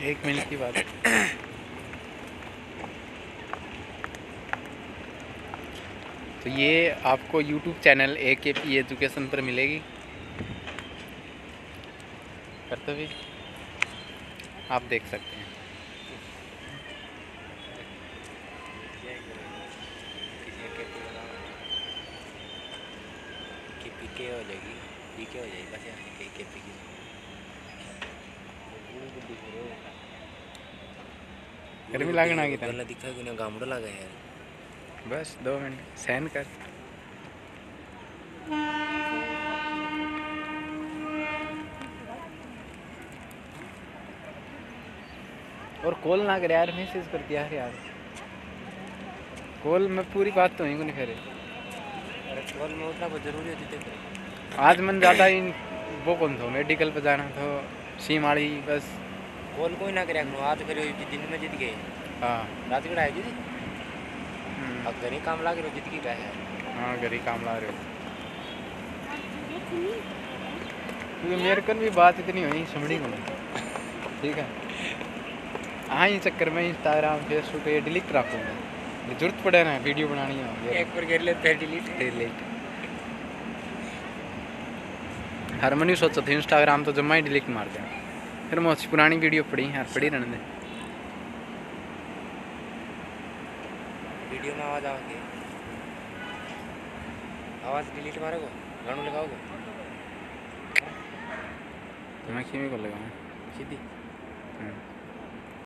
1 minute की बात। तो ये आपको YouTube चैनल AKP एजुकेशन पर मिलेगी। कर्तव्य आप देख सकते हैं। पीके हो जाएगी, पीके हो जाएगी बस यार AKP की। गर्मी लागना की गला दिखा कि ना गामड़ा लगा यार। बस 2 मिनट सहन कर। और कॉल ना कर यार, मैसेज कर दिया यार। कॉल में पूरी बात तो ही को नहीं करे। अरे कॉल में उतना बहुत जरूरी होती है। आज मन ज़्यादा इन वो कौन था, मेडिकल पे जाना था सीमाड़ी बस। कॉल कोई ना करे आज करो दिन में जीत गए। हाँ रात को आए जी। अब घर ही काम ला के जीत की है। हाँ घर ही काम ला रहे हो। क्योंकि मेरे को भी बात इतनी हुई समझी को नहीं। ठीक है हाँ, इस चक्कर में इंस्टाग्राम फेसबुक ये डिलीट रखूँगा। जरूरत पड़े ना वीडियो बनानी है एक बार कर लेते हैं डिलीट। हर मनी सोचा था इंस्टाग्राम तो जमा ही डिलीट मार दिया। फिर मैं उसकी पुरानी वीडियो पड़ी यार, पड़ी रहने दे। वीडियो में आवाज़ आओगे, आवाज़ डिलीट मारोगे, गानों लगाओगे। मैं क्यों को लगाऊँ सीधी।